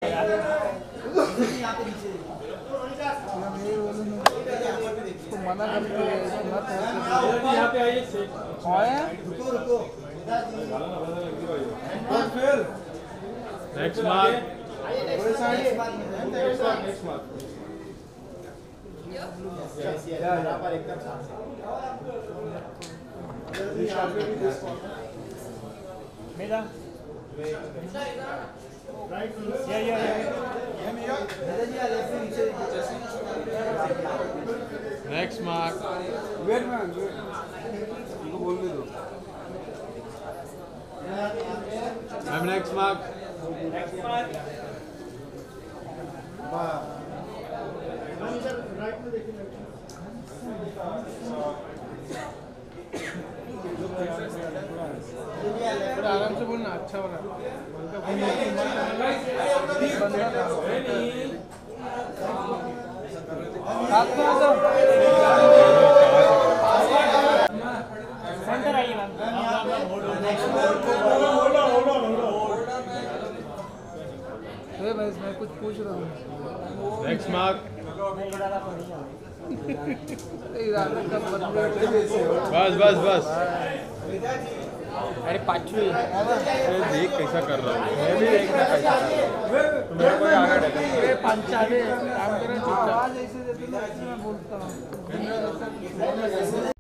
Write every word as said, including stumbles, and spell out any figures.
मना करते यहाँ पे आइए रुको रुको नेक्स्ट मार्क नेक्स्ट मार्क यहाँ पर एकदम मेधा या या नेक्स्ट मार्क वेट मैन इनको बोलने दो ma'am next mark next mark right में देखिए आराम से बोलना अच्छा हो रहा सेंटर आइए मैम मैं कुछ पूछ रहा हूँ नेक्स्ट मार्क बस बस बस अरे पाँचवी देख कैसा कर रहा हूँ मैं भी देखना कैसा कर रहा हूँ मेरे को आगे अरे पंचाले काम करें चुपचाप ऐसे देते ना मैं बोलता हूँ